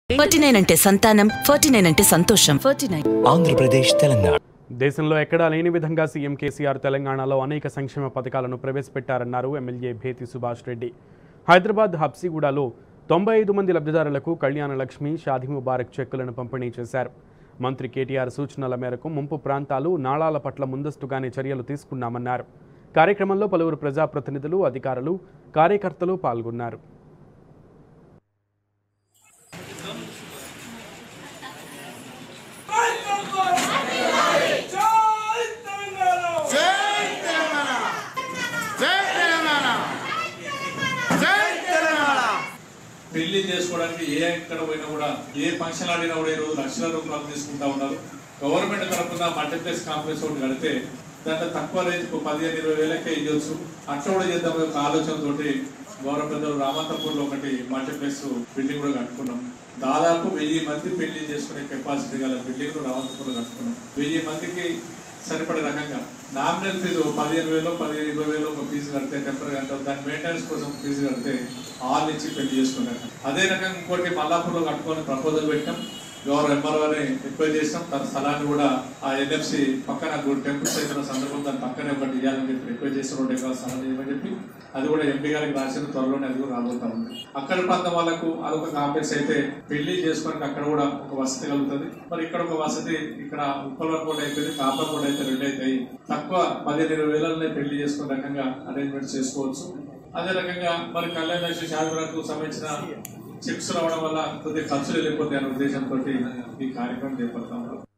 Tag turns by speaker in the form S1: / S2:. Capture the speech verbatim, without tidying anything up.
S1: Forty nine అంటే సంతానం, forty nine అంటే సంతోషం. ఫార్టీ నైన్
S2: ఆంధ్రప్రదేశ్ తెలంగాణ
S3: దేశంలో ఎక్కడా లేని విధంగా సీఎం కేసీఆర్ తెలంగాణలో అనేక సంక్షేమ పథకాలను ప్రవేశపెట్టారన్నారు ఎమ్మెల్యే భేతి సుభాష్ రెడ్డి. హైదరాబాద్ హబ్సిగూడలో తొంభై ఐదు మంది లబ్ధిదారులకు కళ్యాణ లక్ష్మి, షాదీ ముబారక్ చెక్కులను పంపిణీ చేశారు. మంత్రి కేటీఆర్ సూచనల మేరకు ముంపు ప్రాంతాలు, నాళాల పట్ల ముందస్తుగానే చర్యలు తీసుకున్నామన్నారు. కార్యక్రమంలో పలువురు ప్రజాప్రతినిధులు, అధికారులు, కార్యకర్తలు పాల్గొన్నారు.
S4: పెళ్లి చేసుకోవడానికి ఏ ఎక్కడ పోయినా కూడా, ఏ ఫంక్షన్ ఆడినా కూడా ఈరోజు లక్షల రూపాయలు తీసుకుంటా ఉన్నారు. గవర్నమెంట్ తరఫున మల్టీప్లెక్స్ కాంప్లెక్స్ ఒకటి కడితే దాంట్లో తక్కువ రేంజ్ పదిహేను ఇరవై వేలకే ఇవ్వచ్చు. అట్లా కూడా చేద్దాం ఒక ఆలోచనతో గవర్నమెంట్ రామంతపూర్ లో ఒకటి మల్టీప్లెక్స్ బిల్డింగ్ కూడా కట్టుకున్నాం. దాదాపు వెయ్యి మంది పెళ్లి చేసుకునే కెపాసిటీ గల బిల్డింగ్ రామంతపూర్ లో కట్టుకున్నాం. వెయ్యి మందికి సరిపడే రకంగా నామినల్ ఫీజు పదిహేను వేలు పదిహేను ఇరవై వేలు ఒక ఫీజు కడితే టెంపరీ అంటారు, దాని మెయింటెనెన్స్ కోసం ఫీజు కడితే ఆల్ ఇచ్చి పెళ్లి చేసుకున్నారు. అదే రకంగా ఇంకోటి మల్లాపూర్లో కట్టుకొని ప్రపోజల్ పెట్టాం. గవర్నర్ ఎంఆర్ఓని రిక్వెస్ట్ చేసినాం. తన స్థలాన్ని కూడా ఆ ఎన్ఎఫ్సి పక్కన టెంపుల్స్ అయిన సందర్భం దాని పక్కనే ఒకటి ఇవ్వాలని చెప్పి రిక్వెస్ట్ చేసిన రెండు ఎకరాల స్థలం ఇవ్వని చెప్పి అది కూడా ఎంపీ గారికి రాసిన త్వరలోనే అది కూడా రాబోతా ఉంది. అక్కడ ప్రాంతం వాళ్ళకు అదొక కాంప్లెక్స్ అయితే పెళ్లి చేసుకోవడానికి అక్కడ కూడా ఒక వసతి కలుగుతుంది. మరి ఇక్కడ ఒక వసతి, ఇక్కడ ఉప్పలవరం కూడా అయిపోయింది, కాపర్ కూడా అయితే రెండు అవుతాయి. తక్కువ పదిహేను ఇరవై వేలనే పెళ్లి చేసుకునే రకంగా అరేంజ్మెంట్ చేసుకోవచ్చు. అదే రకంగా మరి కళ్యాణ లక్ష్మి షాదీలకు సంబంధించిన చెక్స్ రావడం వల్ల కొద్దిగా ఖర్చులు వెళ్ళిపోతాయి అనే ఉద్దేశంతో ఈ కార్యక్రమం చేపడతాం.